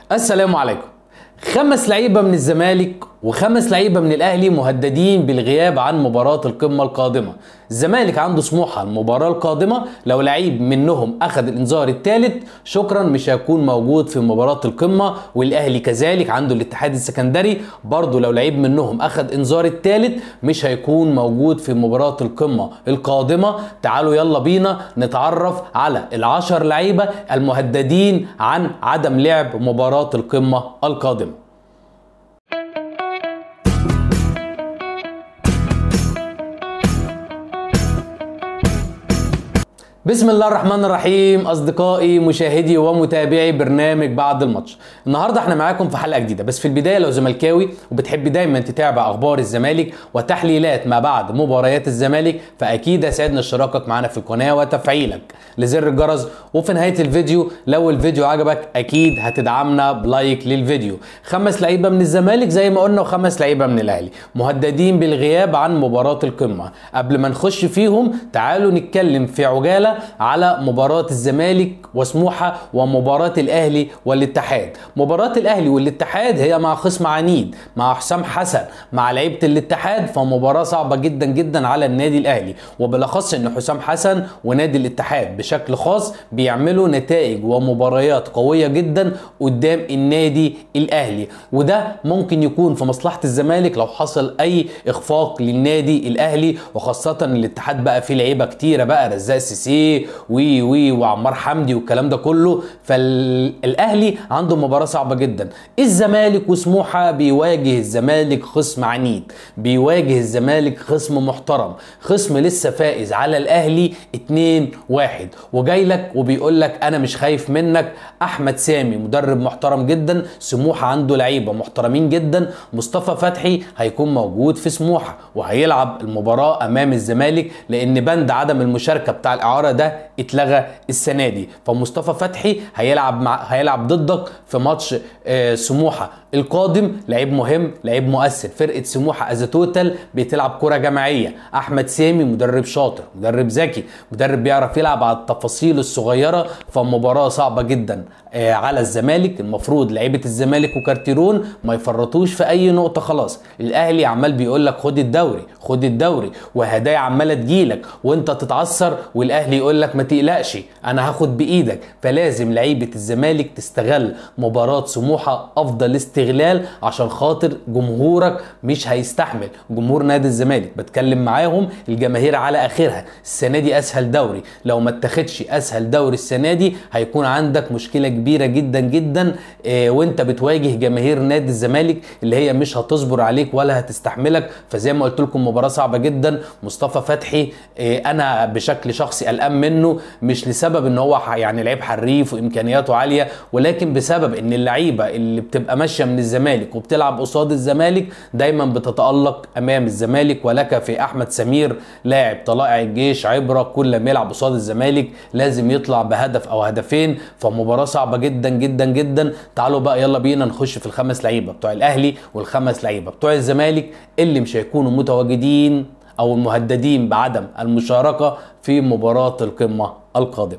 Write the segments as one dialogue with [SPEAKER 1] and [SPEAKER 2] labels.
[SPEAKER 1] السلام عليكم. 5 لعيبة من الزمالك و5 لعيبة من الأهلي مهددين بالغياب عن مباراة القمة القادمة. الزمالك عنده سموحة المباراة القادمة، لو لعيب منهم أخذ الإنذار الثالث شكرا مش هيكون موجود في مباراة القمة، والأهلي كذلك عنده الاتحاد السكندري برضو لو لعيب منهم أخذ إنذار الثالث مش هيكون موجود في مباراة القمة القادمة. تعالوا يلا بينا نتعرف على ال10 لعيبة المهددين عن عدم لعب مباراة القمة القادمة. بسم الله الرحمن الرحيم. اصدقائي مشاهدي ومتابعي برنامج بعد الماتش، النهارده احنا معاكم في حلقه جديده. بس في البدايه لو زملكاوي وبتحب دايما تتابع اخبار الزمالك وتحليلات ما بعد مباريات الزمالك، فاكيد هيسعدنا اشتراكك معانا في القناه وتفعيلك لزر الجرس. وفي نهايه الفيديو لو الفيديو عجبك اكيد هتدعمنا بلايك للفيديو. 5 لعيبه من الزمالك زي ما قلنا و5 لعيبه من الاهلي مهددين بالغياب عن مباراه القمه. قبل ما نخش فيهم تعالوا نتكلم في عجاله على مباراة الزمالك وسموحة ومباراة الأهلي والاتحاد. مباراة الأهلي والاتحاد هي مع خصم عنيد، مع حسام حسن مع لعيبة الاتحاد، فمباراة صعبة جدا جدا على النادي الأهلي، وبالأخص إن حسام حسن ونادي الاتحاد بشكل خاص بيعملوا نتائج ومباريات قوية جدا قدام النادي الأهلي، وده ممكن يكون في مصلحة الزمالك لو حصل أي إخفاق للنادي الأهلي، وخاصة الاتحاد بقى فيه لعيبة كتيرة بقى، رزاق سيسي وعمار حمدي والكلام ده كله، فالاهلي عنده مباراه صعبه جدا. الزمالك وسموحه بيواجه الزمالك خصم عنيد، بيواجه الزمالك خصم محترم، خصم لسه فائز على الاهلي 2-1 وجاي لك وبيقول لك انا مش خايف منك. احمد سامي مدرب محترم جدا، سموحه عنده لعيبه محترمين جدا، مصطفى فتحي هيكون موجود في سموحه وهيلعب المباراه امام الزمالك لان بند عدم المشاركه بتاع الاعاره ده اتلغى السنه دي، فمصطفى فتحي هيلعب ضدك في ماتش سموحه القادم. لعيب مهم، لعيب مؤثر. فرقه سموحه از توتال بتلعب كره جماعيه. احمد سامي مدرب شاطر، مدرب ذكي، مدرب بيعرف يلعب على التفاصيل الصغيره، فمباراه صعبه جدا على الزمالك. المفروض لعيبه الزمالك وكارتيرون ما يفرطوش في اي نقطه. خلاص الاهلي عمال بيقول لك خد الدوري خد الدوري، وهدايا عماله تجيلك وانت تتعثر، والاهلي يقول لك ما تقلقش انا هاخد بايدك. فلازم لعيبه الزمالك تستغل مباراه سموحه افضل استغلال عشان خاطر جمهورك مش هيستحمل. جمهور نادي الزمالك بتكلم معاهم، الجماهير على اخرها. السنه دي اسهل دوري، لو ما اتخدش اسهل دوري السنه دي هيكون عندك مشكله كبيره جدا جدا وانت بتواجه جماهير نادي الزمالك اللي هي مش هتصبر عليك ولا هتستحملك. فزي ما قلت لكم مباراه صعبه جدا. مصطفى فتحي انا بشكل شخصي قلقان منه، مش لسبب ان هو يعني لعيب حريف وامكانياته عاليه، ولكن بسبب ان اللعيبه اللي بتبقى ماشيه من الزمالك وبتلعب قصاد الزمالك دايما بتتالق امام الزمالك. ولك في احمد سمير لاعب طلائع الجيش عبره، كل ما يلعب قصاد الزمالك لازم يطلع بهدف او هدفين، فمباراه صعبه جدا جدا جدا. تعالوا بقى يلا بينا نخش في ال5 لعيبه بتوع الاهلي وال5 لعيبه بتوع الزمالك اللي مش هيكونوا متواجدين او المهددين بعدم المشاركه في مباراه القمه القادمه.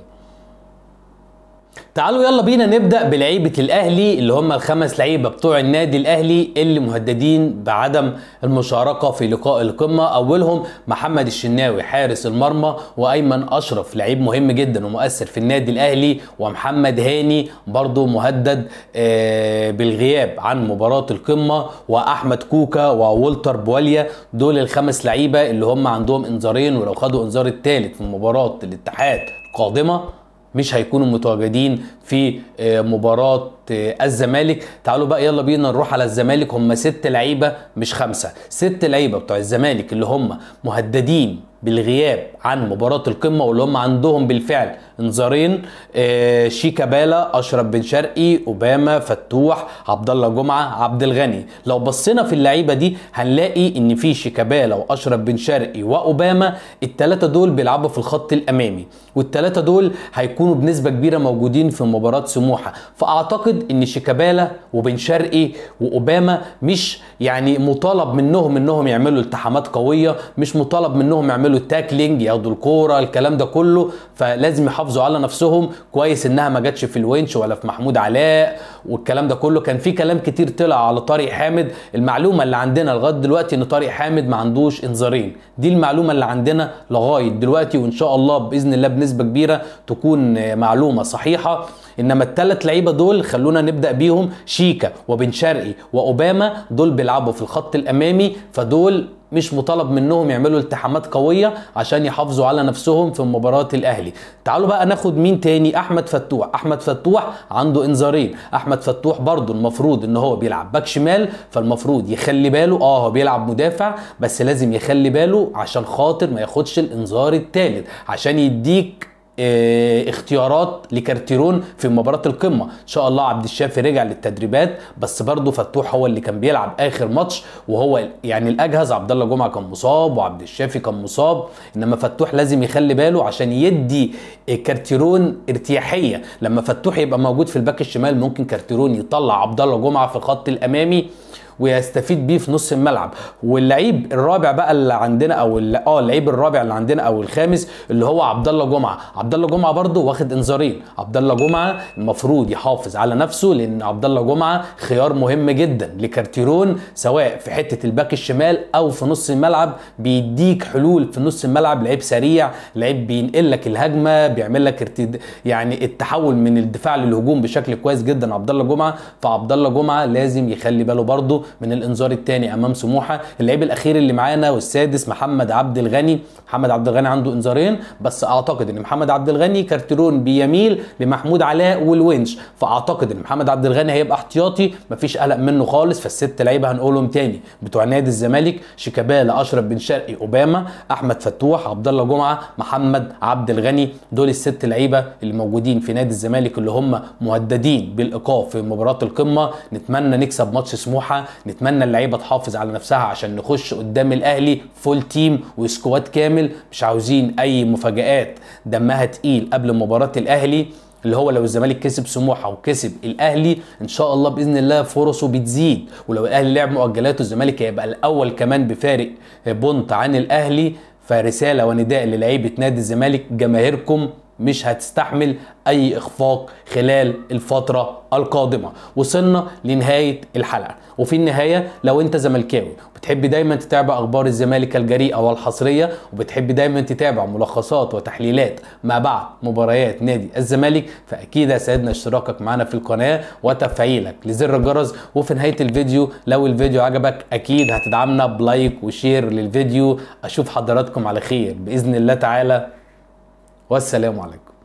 [SPEAKER 1] تعالوا يلا بينا نبدأ بلعيبة الأهلي اللي هم ال5 لعيبة بتوع النادي الأهلي اللي مهددين بعدم المشاركة في لقاء القمة. أولهم محمد الشناوي حارس المرمى، وأيمن أشرف لعيب مهم جدا ومؤثر في النادي الأهلي، ومحمد هاني برضو مهدد بالغياب عن مباراة القمة، وأحمد كوكا وولتر بواليا. دول ال5 لعيبة اللي هم عندهم انذارين، ولو خدوا انذار الثالث في مباراة الاتحاد القادمة مش هيكونوا متواجدين في مباراة الزمالك. تعالوا بقى يلا بينا نروح على الزمالك. هم 6 لعيبة مش 5، 6 لعيبة بتوع الزمالك اللي هم مهددين بالغياب عن مباراة القمة، واللي هم عندهم بالفعل انذارين. شيكابالا، اشرف بن شرقي، اوباما، فتوح، عبد الله جمعة، عبد الغني. لو بصينا في اللعيبة دي هنلاقي ان في شيكابالا واشرف بن شرقي واوباما، ال3 دول بيلعبوا في الخط الامامي، وال3 دول هيكونوا بنسبة كبيرة موجودين في مباراة سموحة. فاعتقد ان شيكابالا وبن شرقي واوباما مش يعني مطالب منهم انهم يعملوا التحامات قوية، مش مطالب منهم يعملوا التاكلينج، ياخدوا الكورة، الكلام ده كله. فلازم يحافظوا يحافظوا على نفسهم. كويس انها ما جاتش في الونش ولا في محمود علاء والكلام ده كله. كان في كلام كتير طلع على طارق حامد. المعلومه اللي عندنا لغايه دلوقتي ان طارق حامد ما عندوش انذارين، دي المعلومه اللي عندنا لغايه دلوقتي، وان شاء الله باذن الله بنسبه كبيره تكون معلومه صحيحه. انما الثلاث لعيبه دول خلونا نبدا بيهم، شيكا وبن شرقي واوباما، دول بيلعبوا في الخط الامامي، فدول مش مطالب منهم يعملوا التحامات قويه عشان يحافظوا على نفسهم في مباراه الاهلي. تعالوا بقى ناخد مين تاني؟ احمد فتوح. احمد فتوح عنده انذارين. احمد فتوح برضو المفروض ان هو بيلعب باك شمال، فالمفروض يخلي باله. هو بيلعب مدافع بس لازم يخلي باله عشان خاطر ما ياخدش الانذار الثالث، عشان يديك اختيارات لكارتيرون في مباراة القمة. ان شاء الله عبد الشافي رجع للتدريبات، بس برضه فتوح هو اللي كان بيلعب اخر ماتش وهو يعني الاجهز. عبد الله جمعة كان مصاب وعبد الشافي كان مصاب، انما فتوح لازم يخلي باله عشان يدي كارتيرون ارتياحية. لما فتوح يبقى موجود في الباك الشمال ممكن كارتيرون يطلع عبد الله جمعة في الخط الامامي ويستفيد بيه في نص الملعب. واللعيب الرابع بقى اللي عندنا او اللعيب الرابع اللي عندنا او الخامس اللي هو عبد الله جمعه. عبد الله جمعه برده واخد انذارين. عبد الله جمعه المفروض يحافظ على نفسه، لان عبد الله جمعه خيار مهم جدا لكارتيرون سواء في حته الباك الشمال او في نص الملعب. بيديك حلول في نص الملعب، لعيب سريع، لعيب بينقل لك الهجمه، بيعمل لك يعني التحول من الدفاع للهجوم بشكل كويس جدا عبد الله جمعه. فعبد الله جمعه لازم يخلي باله برده من الانذار الثاني امام سموحه. اللعيب الاخير اللي معانا والسادس محمد عبد الغني. محمد عبد الغني عنده انذارين، بس اعتقد ان محمد عبد الغني كارتيرون بيميل لمحمود علاء والونش، فاعتقد ان محمد عبد الغني هيبقى احتياطي، مفيش قلق منه خالص. فالست لعيبه هنقولهم تاني بتوع نادي الزمالك: شيكابالا، اشرف بن شرقي، اوباما، احمد فتوح، عبد الله جمعه، محمد عبد الغني. دول الست لعيبه اللي موجودين في نادي الزمالك اللي هم مهددين بالايقاف في مباراه القمه. نتمنى نكسب ماتش سموحه، نتمنى اللعيبه تحافظ على نفسها عشان نخش قدام الاهلي فول تيم وسكواد كامل. مش عاوزين اي مفاجآت دمها تقيل قبل مباراه الاهلي، اللي هو لو الزمالك كسب سموحه وكسب الاهلي ان شاء الله باذن الله فرصه بتزيد. ولو الاهلي لعب مؤجلاته الزمالك هيبقى الاول كمان بفارق بونت عن الاهلي. فرساله ونداء للعيبه نادي الزمالك: جماهيركم مش هتستحمل اي اخفاق خلال الفتره القادمه. وصلنا لنهايه الحلقه، وفي النهايه لو انت زملكاوي بتحب دايما تتابع اخبار الزمالك الجريئه والحصريه، وبتحب دايما تتابع ملخصات وتحليلات ما بعد مباريات نادي الزمالك، فاكيد هيسعدنا اشتراكك معنا في القناه وتفعيلك لزر الجرس. وفي نهايه الفيديو لو الفيديو عجبك اكيد هتدعمنا بلايك وشير للفيديو. اشوف حضراتكم على خير باذن الله تعالى، والسلام عليكم.